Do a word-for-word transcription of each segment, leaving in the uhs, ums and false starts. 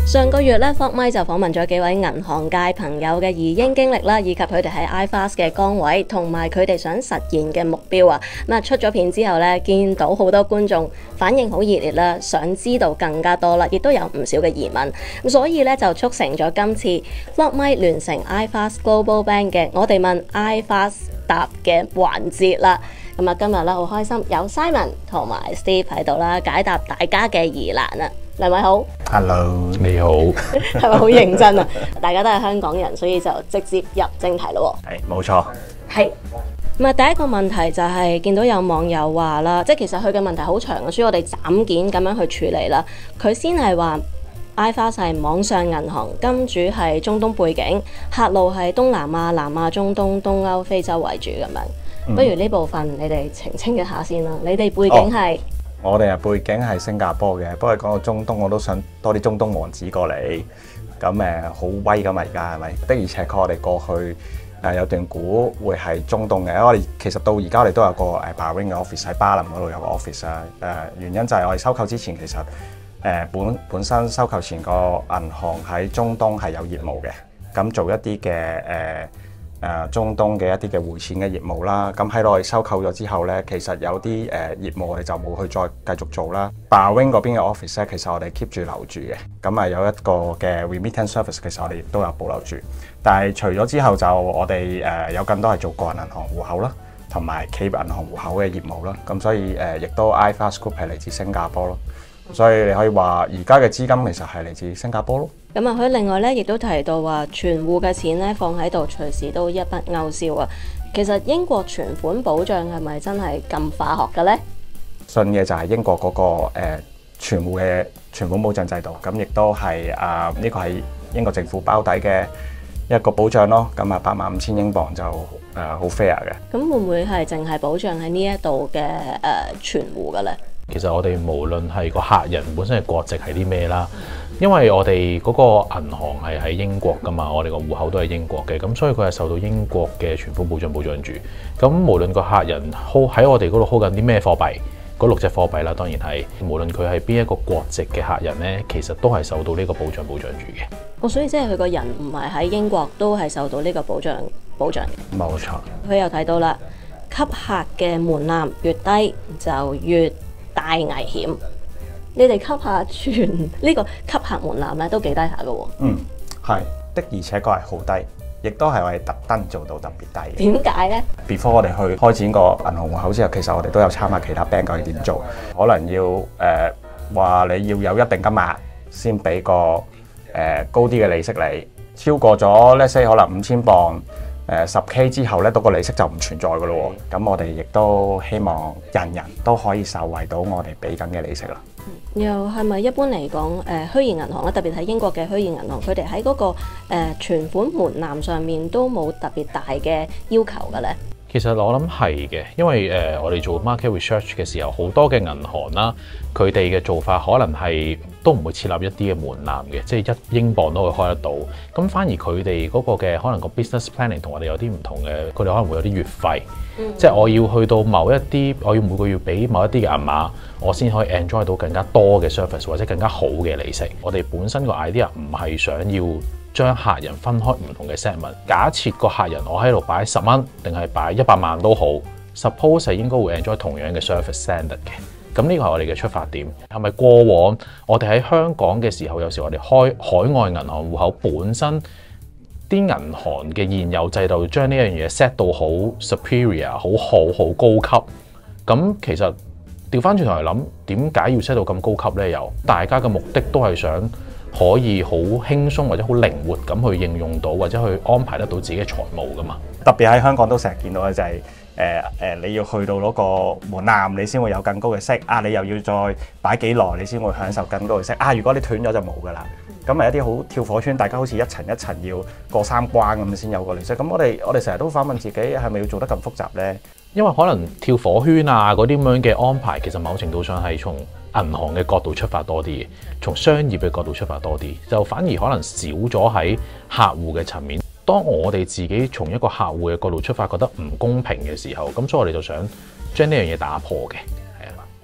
上個月咧，Fog Mike就訪問咗幾位銀行界朋友嘅移英經歷啦，以及佢哋喺 iFast 嘅崗位，同埋佢哋想實現嘅目標啊。咁啊，出咗片之後咧，見到好多觀眾反應好熱烈啦，想知道更加多啦，亦都有唔少嘅疑問。咁所以咧就促成咗今次 Fog Mike 聯成 iFast Global Bank 嘅我哋問 iFast 答嘅環節啦。咁啊，今日咧好開心有 Simon 同埋 Steve 喺度啦，解答大家嘅疑難啊！兩位好 ，Hello， 你好， 係咪好認真啊？大家都係香港人，所以就直接入正題咯。 係冇錯。 係咁啊，第一個問題就係、是、見到有網友話啦，即係其實佢嘅問題好長嘅，所以我哋斬件咁樣去處理啦。佢先係話 iFast 係網上銀行，金主係中東背景，客路係東南亞、南亞、中東、東歐、非洲為主咁樣。嗯、不如呢部分你哋澄清一下先啦。你哋背景係？哦我哋啊背景係新加坡嘅，不過講到中東，我都想多啲中東王子過嚟，咁誒好威㗎嘛，而家係咪？的而且確我哋過去誒、呃、有段估會係中東嘅，因為我哋其實到而家我哋都有個誒 Bahrain 嘅 office 喺巴林嗰度有個 office 啊，誒、呃、原因就係我哋收購之前其實誒、呃、本本身收購前個銀行喺中東係有業務嘅，咁做一啲嘅誒。呃誒中東嘅一啲嘅匯錢嘅業務啦，咁喺我哋收購咗之後咧，其實有啲誒、呃、業務我哋就冇去再繼續做啦。Bahrain 嗰邊嘅 office 咧，其實我哋 keep 住留住嘅，咁啊有一個嘅 remittance service，其實我哋亦都有保留住。但係除咗之後就我哋誒、呃、有更多係做個人銀行戶口啦，同埋企業銀行戶口嘅業務啦，咁所以誒亦、呃、都 iFast Group 係嚟自新加坡咯。所以你可以話而家嘅資金其實係嚟自新加坡咯。 咁啊，佢另外咧亦都提到話，存戶嘅錢咧放喺度，隨時都一筆勾銷啊。其實英國存款保障係咪真係咁化學嘅咧？ 信嘅就係英國嗰、那個誒、呃、存戶嘅存款保障制度，咁亦都係啊呢個係英國政府包底嘅一個保障咯。咁啊八萬五千英鎊就誒好、呃、fair 嘅。 咁會唔會係淨係保障喺呢一度嘅誒存戶嘅咧？ 其實我哋無論係個客人本身嘅國籍係啲咩啦，因為我哋嗰個銀行係喺英國噶嘛，我哋個戶口都係英國嘅，咁所以佢係受到英國嘅存款保障保障住。咁無論個客人 hold 喺我哋嗰度 hold 緊啲咩貨幣，嗰六隻貨幣啦，當然係無論佢係邊一個國籍嘅客人咧，其實都係受到呢個保障保障住嘅。 哦，所以即係佢個人唔係喺英國，都係受到呢個保障保障嘅。 冇錯。 佢又睇到啦，吸客嘅門檻越低就越大危險。你哋吸客全呢個吸客門檻咧都幾低下嘅喎。 嗯，係的，而且確係好低，亦都係我哋特登做到特別低嘅。 點解咧 ？Before 我哋去開展個銀行戶口之後，其實我哋都有參考其他 bank 究竟點做，可能要誒話、呃、你要有一定金額先俾個誒、呃、高啲嘅利息你，超過咗 let's say 可能五千鎊。誒十 K 之後咧，嗰個利息就唔存在嘅咯喎。咁我哋亦都希望人人都可以受惠到我哋俾緊嘅利息啦。 又係咪一般嚟講，誒虛擬銀行咧，特別喺英國嘅虛擬銀行，佢哋喺嗰個誒、呃、存款門檻上面都冇特別大嘅要求嘅咧？ 其實我諗係嘅，因為誒、呃、我哋做 market research 嘅時候，好多嘅銀行啦，佢哋嘅做法可能係都唔會設立一啲嘅門檻嘅，即係一英鎊都會開得到。咁反而佢哋嗰個嘅可能個 business planning 同我哋有啲唔同嘅，佢哋可能會有啲月費，嗯、即係我要去到某一啲，我要每個月俾某一啲嘅銀碼，我先可以 enjoy 到更加多嘅 service 或者更加好嘅利息。我哋本身個 idea 唔係想要將客人分開唔同嘅 segment。假設個客人我喺度擺十蚊，定係擺一百萬都好 ，suppose 係應該會 enjoy 同樣嘅 service standard 嘅。咁呢個係我哋嘅出發點。係咪過往我哋喺香港嘅時候，有時我哋開海外銀行戶口本身啲銀行嘅現有制度，將呢樣嘢 set 到好 superior、好好、好高級。咁其實調翻轉頭嚟諗，點解要 set 到咁高級呢？又大家嘅目的都係想可以好輕鬆或者好靈活咁去應用到，或者去安排得到自己嘅財務噶嘛。 特別喺香港都成日見到嘅就係誒誒，你要去到嗰個門檻，你先會有更高嘅息啊！你又要再擺幾耐，你先會享受更高嘅息啊！如果你斷咗就冇噶啦。咁係一啲好跳火圈，大家好似一層一層要過三關咁先有個利息。咁我哋我哋成日都反問自己，係咪要做得咁複雜呢？ 因為可能跳火圈啊嗰啲咁樣嘅安排，其實某程度上係從銀行嘅角度出發多啲嘅，從商業嘅角度出發多啲，就反而可能少咗喺客戶嘅層面。當我哋自己從一個客戶嘅角度出發，覺得唔公平嘅時候，咁所以我哋就想將呢樣嘢打破嘅，係啊。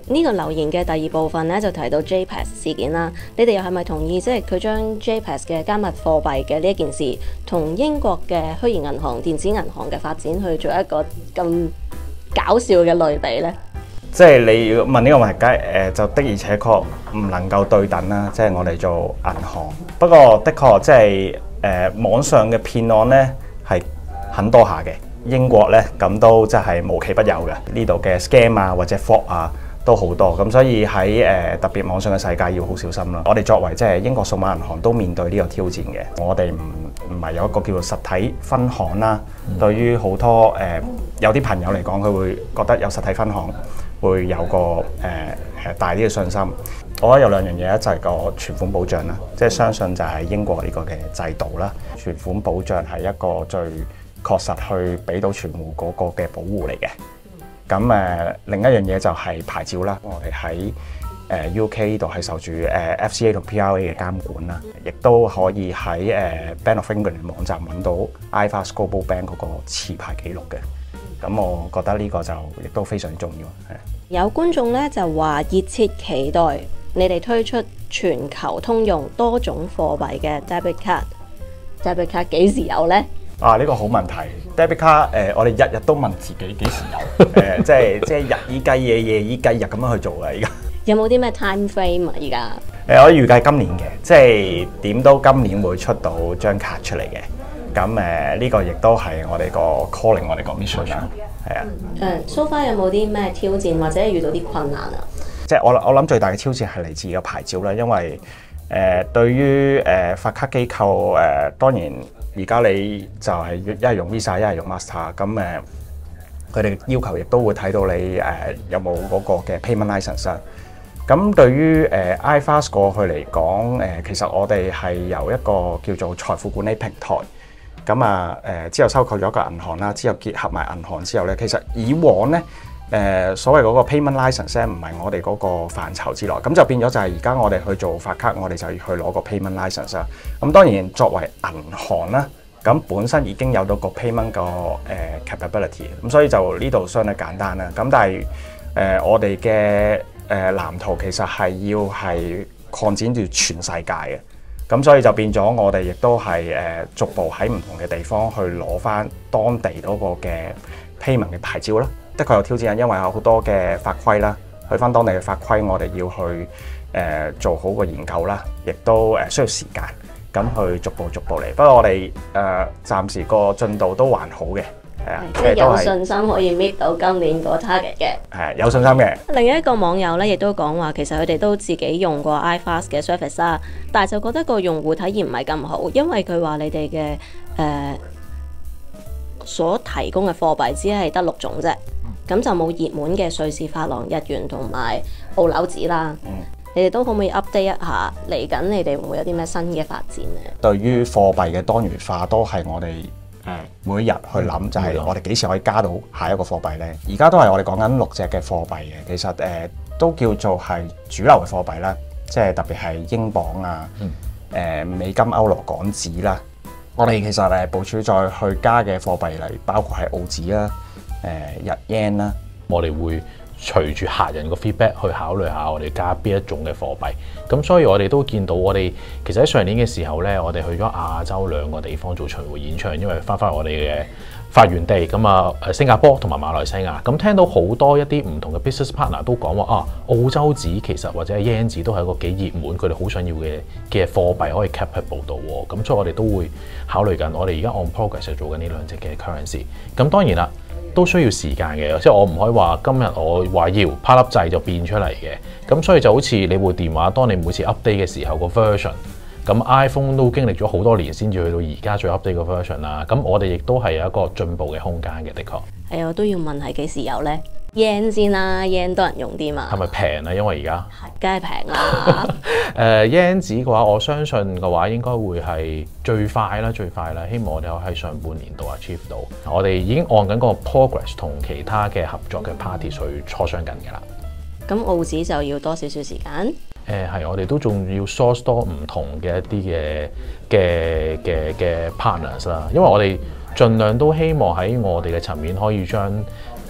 呢個留言嘅第二部分咧就提到 J P E X 事件啦，你哋又係咪同意即係佢將 J P E X 嘅加密貨幣嘅呢一件事，同英國嘅虛擬銀行、電子銀行嘅發展去做一個咁搞笑嘅類比呢？ 即係你要問呢個問題，梗係誒就的而且確唔能夠對等啦。即係我哋做銀行，不過的確即係誒、呃、網上嘅騙案呢係很多下嘅。英國呢咁都真係無奇不有嘅，呢度嘅 scam 啊或者 fraud 啊都好多，咁所以喺誒、呃、特別網上嘅世界要好小心啦。我哋作為即係英國數碼銀行都面對呢個挑戰嘅，我哋唔唔係有一個叫做實體分行啦。嗯、對於好多誒、呃、有啲朋友嚟講，佢會覺得有實體分行會有個誒誒、呃、大啲嘅信心。我覺得有兩樣嘢，一就係個存款保障啦，即係相信就係英國呢個嘅制度啦。存款保障係一個最確實去俾到存戶嗰個嘅保護嚟嘅。咁誒、呃、另一樣嘢就係牌照啦。我哋喺誒 U K 呢度係受住誒 F C A 同 P R A 嘅監管啦，亦都可以喺誒、呃、Bank of England 嘅網站揾到 iFAST Global Bank 嗰個持牌記錄嘅。咁我覺得呢個就亦都非常重要。係有觀眾咧就話熱切期待你哋推出全球通用多種貨幣嘅 debit card。debit card 幾時有呢？ 啊！呢、這個好問題 ，debit card 誒，我哋日日都問自己幾時有，誒、呃，即係即係日以繼夜，夜以繼日咁樣去做嘅。而家有冇啲咩 time frame 啊？而家誒，我預計今年嘅，即係點都今年會出到張卡出嚟嘅。咁誒，呢、呃這個亦都係我哋個 calling，我哋個 mission 啦。係啊。 誒，so far有冇啲咩挑戰或者遇到啲困難啊？ 即係我我諗最大嘅挑戰係嚟自個牌照啦，因為誒、呃、對於誒、呃、發卡機構誒、呃、當然。而家你就係一係用 Visa， 一係用 Master， 咁誒佢哋要求亦都會睇到你誒、呃、有冇嗰個嘅 payment license 啊。咁對於誒、呃、iFAST 過去嚟講，誒、呃、其實我哋係由一個叫做財富管理平台，咁啊誒之後收購咗一個銀行啦，之後結合埋銀行之後咧，其實以往咧。誒、呃、所謂嗰個 payment license 咧，唔係我哋嗰個範疇之內，咁就變咗就係而家我哋去做發卡，我哋就要去攞個 payment license 啦。咁當然作為銀行啦，咁本身已經有到個 payment 個誒、呃、capability，咁所以就呢度相對簡單啦。咁但係誒、呃、我哋嘅誒藍圖其實係要係擴展到全世界嘅，咁所以就變咗我哋亦都係誒逐步喺唔同嘅地方去攞翻當地嗰個嘅 payment 嘅牌照啦。的確有挑戰，因為有好多嘅法規啦，去翻當地嘅法規，我哋要去誒、呃、做好個研究啦，亦都誒需要時間，咁去逐步逐步嚟。不過我哋誒、呃、暫時個進度都還好嘅，係啊， 即係有信心可以 meet 到今年個 target 嘅， 係有信心嘅。 另一個網友咧亦都講話，其實佢哋都自己用過 iFAST 嘅 service 啦，但係就覺得個用戶體驗唔係咁好，因為佢話你哋嘅誒所提供嘅貨幣只係得六種啫。咁就冇熱門嘅瑞士法郎、日元同埋澳紐紙啦。嗯、你哋都可唔可以 update 一下嚟緊？你哋會唔會有啲咩新嘅發展咧？對於貨幣嘅多元化，都係我哋誒每日去諗，就係我哋幾時可以加到下一個貨幣咧？而家都係我哋講緊六隻嘅貨幣嘅，其實誒、呃、都叫做係主流嘅貨幣啦，即係特別係英鎊啊、誒、嗯呃、美金、歐羅、港紙啦。我哋其實誒部署再去加嘅貨幣嚟，包括係澳紙啦。誒日 yen 啦， 我哋會隨住客人個 feedback 去考慮下我哋加邊一種嘅貨幣。咁所以我哋都見到我哋其實喺上年嘅時候咧，我哋去咗亞洲兩個地方做巡迴演唱，因為翻返我哋嘅發源地咁啊，誒新加坡同埋馬來西亞。咁聽到好多一啲唔同嘅 business partner 都講話啊，澳洲紙其實或者係 yen 紙都係一個幾熱門，佢哋好想要嘅嘅貨幣可以 capable 到喎。咁所以我哋都會考慮緊，我哋而家 on progress 做緊呢兩隻嘅 currency。咁當然啦。都需要時間嘅，即係我唔可以話今日我話要拍粒掣就變出嚟嘅，咁所以就好似你部電話，當你每次 update 嘅時候個 version，咁 iPhone 都經歷咗好多年先至去到而家最 update 個 version 啦，咁我哋亦都係有一個進步嘅空間嘅，的確。係啊，我都要問係幾時有呢？yen 先啦 ，yen 多人用啲嘛。 係咪平啊？因為而家梗係平啦。 誒 yen 紙嘅話，我相信嘅話應該會係最快啦，最快啦。希望我哋可以喺上半年度 achieve 到。我哋已經按緊個 progress 同其他嘅合作嘅 party 去磋商緊嘅啦。 咁澳紙就要多少少時間？ 誒係，我哋都仲要 source 多唔同嘅一啲嘅嘅嘅嘅 partners 啦，因為我哋盡量都希望喺我哋嘅層面可以將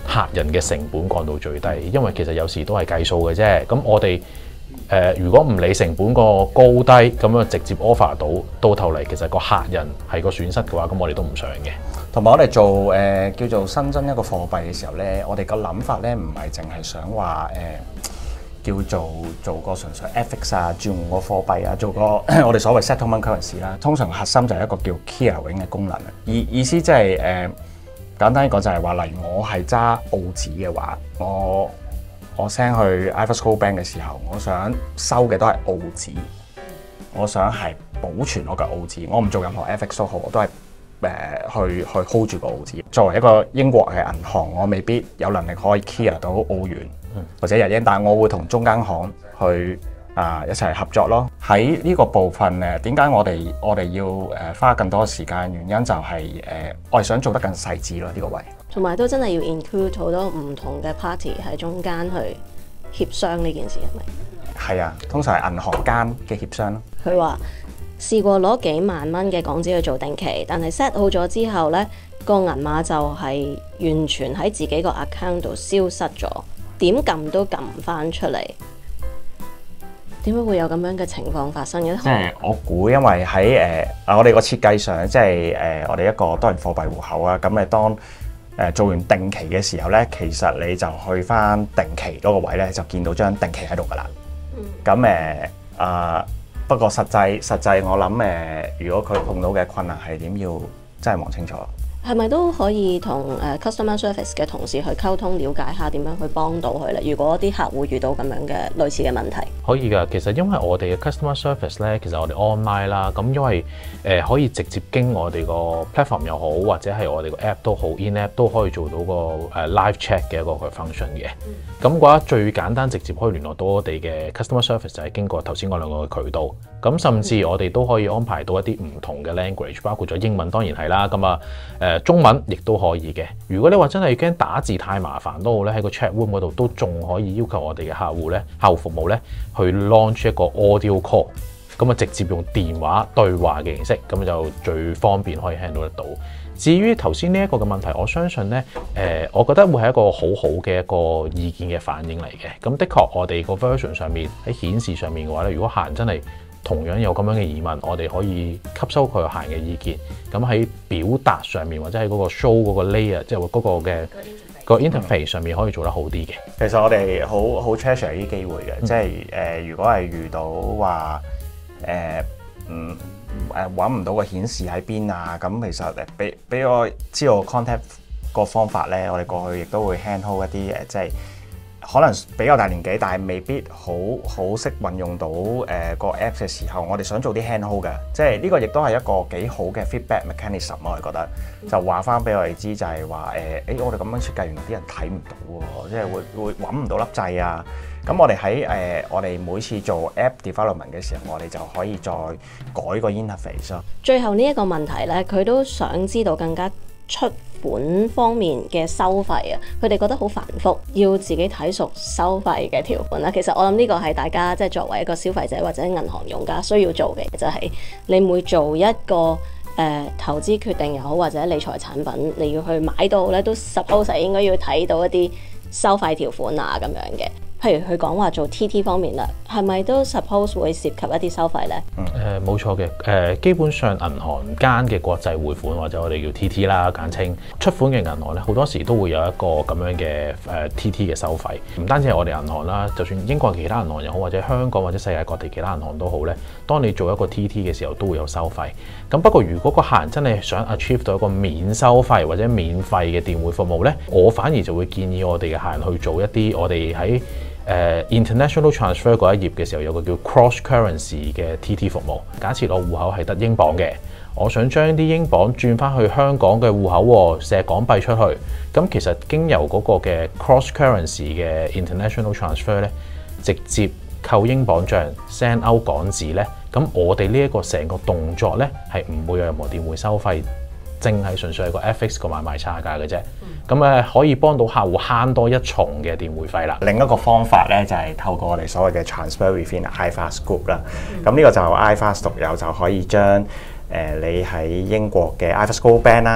客人嘅成本降到最低，因為其實有時都係計數嘅啫。咁我哋誒、呃、如果唔理成本個高低，咁樣直接 offer 到到頭嚟，其實個客人係個損失嘅話，咁我哋都唔想嘅。 同埋我哋做誒、呃、叫做新增一個貨幣嘅時候咧，我哋個諗法咧唔係淨係想話誒、呃、叫做做個純粹 F X 啊，轉換個貨幣啊，做個我哋所謂 settlement currency 啦。通常核心就係一個叫 clearing 嘅功能。意意思即係誒簡單講就係話，例如我係揸澳紙嘅話，我我 send 去 iFAST Global Bank 嘅時候，我想收嘅都係澳紙，我想係保存我嘅澳紙，我唔做任何 F X 都好，我都係。誒去去 hold 住個澳紙。作為一個英國嘅銀行，我未必有能力可以 clear 到澳元或者日英，但係我會同中間行去啊、呃、一齊合作咯。喺呢個部分誒，點解我哋我哋要誒、呃、花更多時間？原因就係、是、誒、呃、我係想做得更細緻咯呢、這個位。 同埋都真係要 include 好多唔同嘅 party 喺中間去協商呢件事，係咪？係啊，通常係銀行間嘅協商咯。 佢話。試過攞幾萬蚊嘅港紙去做定期，但係 set 好咗之後呢個銀碼就係完全喺自己個 account 度消失咗，點撳都撳唔翻出嚟。點解會有咁樣嘅情況發生嘅？即係我估，因為喺誒我哋個設計上，即係誒、呃、我哋一個多元貨幣戶口啊，咁誒當誒、呃、做完定期嘅時候呢，其實你就去翻定期嗰個位呢，就見到張定期喺度噶啦。咁誒啊〜、呃不過實際實際我諗誒，如果佢碰到嘅困難係點，要真係望清楚。係咪都可以同誒 customer service 嘅同事去溝通，了解下點樣去幫到佢咧？如果啲客戶遇到咁樣嘅類似嘅問題， 可以㗎。其實因為我哋嘅 customer service 咧，其實我哋 online 啦，咁因為誒、呃、可以直接經我哋個 platform 又好，或者係我哋個 app 都好 ，in app 都可以做到個誒 live chat 嘅一個佢 function 嘅。咁嘅話最簡單直接可以聯絡到我哋嘅 customer service 就係經過頭先嗰兩個嘅渠道。咁甚至我哋都可以安排到一啲唔同嘅 language，包括咗英文當然係啦。咁啊誒中文亦都可以嘅。如果你話真係驚打字太麻煩都好咧，喺個 chat room 嗰度都仲可以要求我哋嘅客戶咧，客戶服務咧去 launch 一個 audio call， 咁啊直接用電話對話嘅形式，咁就最方便可以 handle 得到。至於頭先呢一個嘅問題，我相信咧，誒、呃，我覺得會係一個好好嘅一個意見嘅反應嚟嘅。咁的確，我哋個 version 上面喺顯示上面嘅話咧，如果客人真係同樣有咁樣嘅疑問，我哋可以吸收佢客人嘅意見。咁喺表達上面或者喺嗰個 show 嗰個 layer， 即係嗰個嘅個 interface 上面可以做得好啲嘅。其實我哋好好 treasure 呢啲機會嘅，嗯、即係誒、呃，如果係遇到話誒，嗯。誒揾唔到個顯示喺邊啊！咁其實誒俾俾我知道 contact 個方法咧，我哋過去亦都會 handhold 一啲誒，即係可能比較大年紀，但係未必好好識運用到誒、呃、個 app 嘅時候，我哋想做啲 handhold 嘅，即係呢個亦都係一個幾好嘅 feedback mechanism。我哋覺得就話翻俾我哋知，就係話誒，誒我哋咁樣設計，原來啲人睇唔到喎，即係會會揾唔到粒掣啊！咁我哋喺誒我哋每次做 app development 嘅時候，我哋就可以再改個 interface 咯。最後呢一個問題咧，佢都想知道更加出款方面嘅收費啊，佢哋覺得好繁複，要自己睇熟收費嘅條款啦。其實我諗呢個係大家即係作為一個消費者或者銀行用家需要做嘅，就係、是、你每做一個誒、呃、投資決定又好，或者理財產品你要去買到咧，都 suppose 應該要睇到一啲收費條款啊咁樣嘅。譬如佢講話做 T T 方面啦，係咪都 suppose 會涉及一啲收費咧？誒冇錯嘅，誒、呃、基本上銀行間嘅國際匯款或者我哋叫 T T 啦，簡稱出款嘅銀行咧，好多時都會有一個咁樣嘅誒、呃、T T 嘅收費。唔單止係我哋銀行啦，就算英國其他銀行又好，或者香港或者世界各地其他銀行都好咧，當你做一個 T T 嘅時候，都會有收費。咁不過如果個客人真係想 achieve 到一個免收費或者免費嘅電匯服務咧，我反而就會建議我哋嘅客人去做一啲我哋喺誒、uh, international transfer 嗰一頁嘅時候有個叫 cross currency 嘅 T T 服務。假設我戶口係得英鎊嘅，我想將啲英鎊轉翻去香港嘅戶口，射港幣出去。咁其實經由嗰個嘅 cross currency 嘅 international transfer 咧，直接扣英鎊帳 send out 港紙咧，咁我哋呢一個成個動作咧係唔會有任何電匯收費，淨係純粹係個 F X 個買賣差價嘅啫。咁誒可以幫到客戶慳多一重嘅電匯費啦。另一個方法咧就係、是、透過我哋所謂嘅 transfer within iFAST Group 啦。咁呢、嗯、個就 iFAST 獨有就可以將誒、呃、你喺英國嘅 iFAST Global Bank 啦，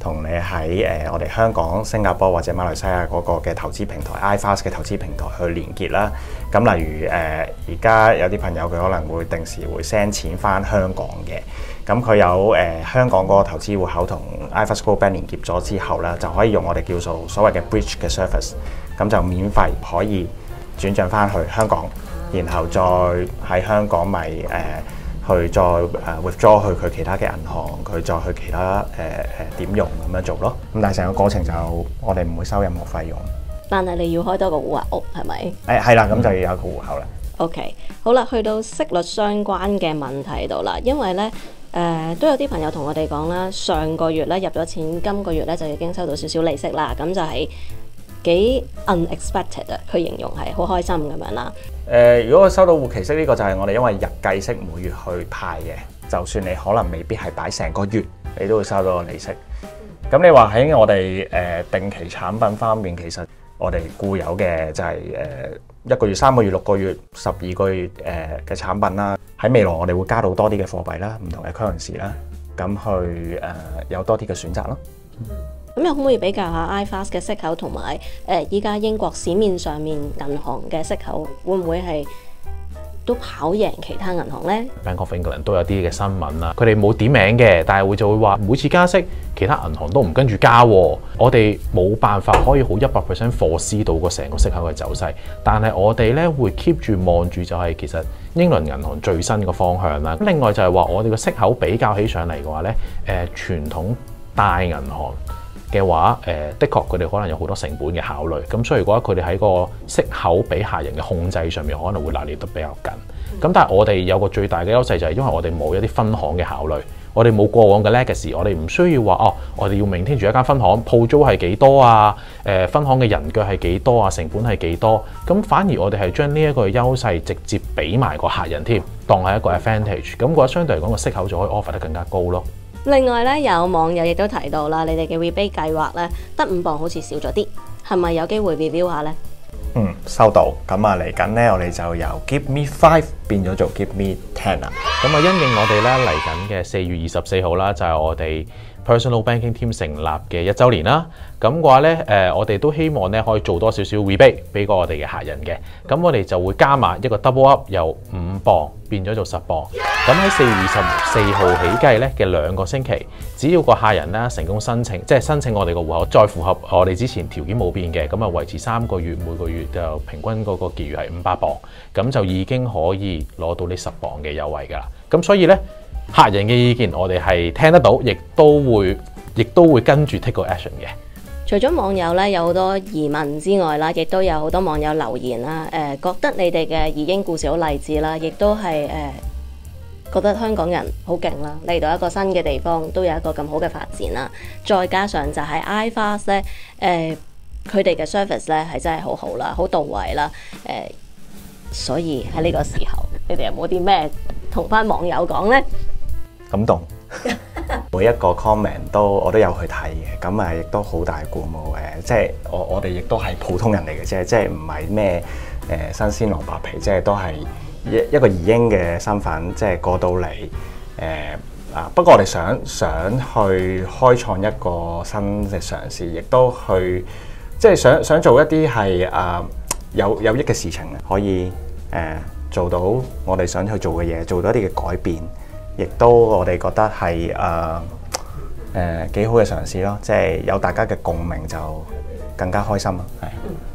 同你喺誒、呃、我哋香港、新加坡或者馬來西亞嗰個嘅投資平台 iFast 嘅投資平台去連結啦。咁例如誒而家有啲朋友佢可能會定時會 send 錢翻香港嘅，咁佢有誒、呃、香港嗰個投資戶口同 iFast Global Bank 連結咗之後咧，就可以用我哋叫做所謂嘅 bridge 嘅 service， 咁就免費可以轉帳翻去香港，然後再喺香港咪誒。呃去再誒 withdraw 去佢其他嘅銀行，佢再去其他誒誒、呃、點用咁樣做咯。咁但係成個過程就我哋唔會收任何費用。 但係你要開多個戶口，係咪？ 誒係啦，咁就要有個戶口啦。 OK， 好啦，去到息率相關嘅問題度啦，因為咧誒、呃、都有啲朋友同我哋講啦，上個月咧入咗錢，今個月咧就已經收到少少利息啦，咁就係幾 unexpected 啊！佢形容係好開心咁樣啦。 誒、呃，如果佢收到活期息呢、這個就係我哋因為日計息每月去派嘅，就算你可能未必係擺成個月，你都會收到個利息。咁你話喺我哋誒、呃、定期產品方面，其實我哋固有嘅就係、是、誒、呃、一個月、三個月、六個月、十二個月誒嘅、呃、產品啦。喺未來我哋會加到多啲嘅貨幣啦，唔同嘅 currency 啦，咁去誒、呃、有多啲嘅選擇咯。 咁又可唔可以比較下 iFast 嘅息口同埋誒依家英國市面上面銀行嘅息口，會唔會係都跑贏其他銀行呢？ Bank of England 都有啲嘅新聞啦，佢哋冇點名嘅，但係會就會話每次加息，其他銀行都唔跟住加喎。我哋冇辦法可以好一百 percent foresee 到個成個息口嘅走勢，但係我哋咧會 keep 住望住就係其實英倫銀行最新嘅方向啦。另外就係話我哋個息口比較起上嚟嘅話咧，誒、呃、傳統大銀行嘅話，誒、呃、的確佢哋可能有好多成本嘅考慮，咁所以如果佢哋喺個息口俾客人嘅控制上面可能會拿捏得比較緊。咁但係我哋有個最大嘅優勢就係因為我哋冇一啲分行嘅考慮，我哋冇過往嘅 legacy，我哋唔需要話哦，我哋要明聽住一間分行鋪租係幾多啊，誒、呃、分行嘅人腳係幾多啊，成本係幾多，咁反而我哋係將呢一個優勢直接俾埋個客人添，當係一個 advantage，咁覺得相對嚟講個息口就可以 offer 得更加高咯。 另外咧，有網友亦都提到啦，你哋嘅 rebate 計劃咧得五磅好似少咗啲，係咪有機會 review 下呢？ 嗯，收到。咁啊，嚟緊咧，我哋就由 Give Me Five 變咗做 Give Me Ten 啦。 咁啊，因應我哋咧嚟緊嘅四月二十四號啦，就係、是、我哋 Personal Banking Team 成立嘅一週年啦。咁嘅話咧，誒，我哋都希望咧可以做多少少 rebate 俾過我哋嘅客人嘅。咁我哋就會加碼一個 double up，由五磅變咗做十磅。咁喺四月二十四號起計咧嘅兩個星期，只要個客人咧成功申請，即係申請我哋個戶口，再符合我哋之前條件冇變嘅，咁啊維持三個月，每個月就平均嗰個結餘係五百磅，咁就已經可以攞到呢十磅嘅優惠㗎啦。咁所以咧，客人嘅意見我哋係聽得到，亦都會，亦都會跟住 take 個 action 嘅。 除咗網友咧有好多疑問之外啦，亦都有好多網友留言啦，誒、呃、覺得你哋嘅移英故事好勵志啦，亦都係誒、呃、覺得香港人好勁啦，嚟到一個新嘅地方都有一個咁好嘅發展啦，再加上就係 iFast 咧，誒佢哋嘅 service 咧係真係好好啦，好到位啦，誒、呃、所以喺呢個時候，你哋有冇啲咩同翻網友講呢？ 感動。每一個 comment 都我都有去睇嘅，咁啊亦都好大鼓舞嘅，即係我我哋亦都係普通人嚟嘅啫，即係唔係咩誒新鮮蘿蔔皮，即係都係一一個移英嘅身份，即係過到嚟誒啊！不過我哋想想去開創一個新嘅嘗試，亦都去即係想想做一啲係啊有有益嘅事情，可以誒、呃、做到我哋想去做嘅嘢，做到一啲嘅改變。亦都我哋覺得係誒誒幾好嘅嘗試咯，即係有大家嘅共鳴就更加開心啦。係，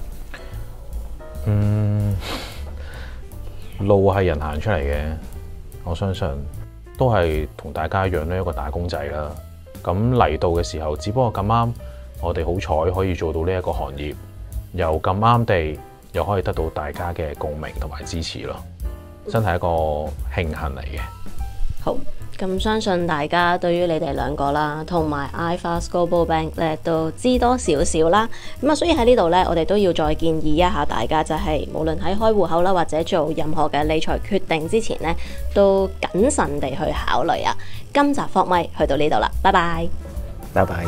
嗯，路係人行出嚟嘅，我相信都係同大家一樣咧，一個打工仔啦。咁嚟到嘅時候，只不過咁啱，我哋好彩可以做到呢一個行業，又咁啱地又可以得到大家嘅共鳴同埋支持咯，真係一個慶幸嚟嘅。 好，咁相信大家對於你哋兩個啦，同埋 iFast Global Bank 咧都知多少少啦。咁啊，所以喺呢度咧，我哋都要再建議一下大家，就係無論喺開戶口啦，或者做任何嘅理財決定之前咧，都謹慎地去考慮啊。今集霍咪去到呢度啦，拜拜， 拜拜。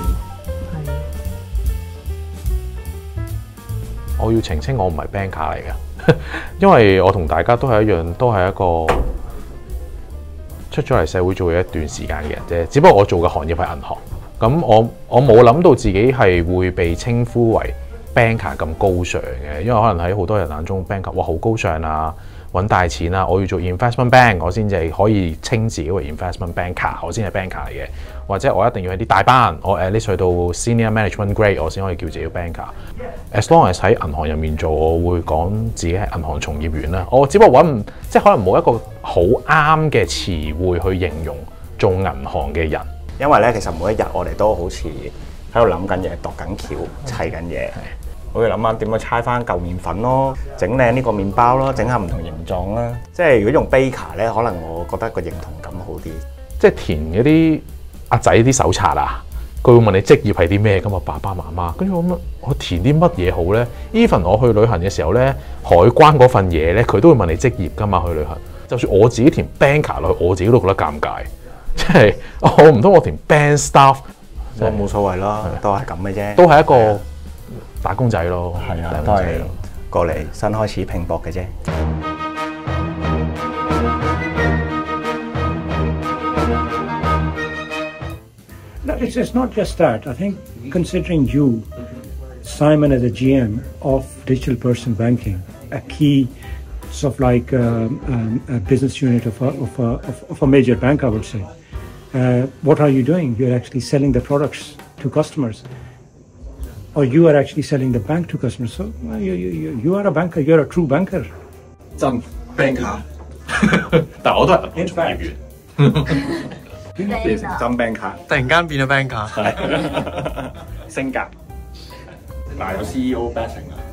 我要澄清，我唔係 banker 嚟嘅，因為我同大家都係一樣，都係一個出咗嚟社會做嘢一段時間嘅人啫，只不過我做嘅行業係銀行， 咁我我冇諗到自己係會被稱呼為 banker 咁高尚嘅，因為可能喺好多人眼中 banker 哇好高尚啊，揾大錢啊，我要做 investment bank 我先至可以稱自己為 investment banker， 我先係 banker 嚟嘅，或者我一定要喺啲大班，我誒呢去到 senior management grade 我先可以叫自己 banker。As long as 喺銀行入面做，我會講自己係銀行從業員啦。我只不過揾唔即係可能冇一個好啱嘅詞彙去形容做銀行嘅人。 因為咧，其實每一日我哋都好似喺度諗緊嘢、度緊橋、砌緊嘢。好似諗下點樣猜翻嚿麵粉咯，整靚呢個麵包咯，整下唔同形狀啦。即係如果用 baker 咧，可能我覺得個認同感好啲。 即係填嗰啲阿仔啲手冊啊，佢會問你職業係啲咩㗎嘛？爸爸媽媽，跟住我諗我填啲乜嘢好咧 ？Even 我去旅行嘅時候咧，海關嗰份嘢咧，佢都會問你職業㗎嘛？去旅行，就算我自己填 banker 落去，我自己都覺得尷尬。即係我唔通我填 bank staff， 我冇所謂啦，都係咁嘅啫， 都係一個打工仔咯， 係啊，都係過嚟新開始拼搏嘅啫。 No, it's, it's not just that. I think considering you, Simon, as a G M of Digital Person Banking, a key sort of like um, um, a business unit of a, of, a, of, of a major bank, I would say. Uh, what are you doing? You're actually selling the products to customers, or you are actually selling the bank to customers. So well, you, you, you are a banker. You're a true banker. 真 banker， 但我都係銀行從業員。 變成真 banker， 突然間變咗 banker， 升格，嗱有 C E O backing 啊。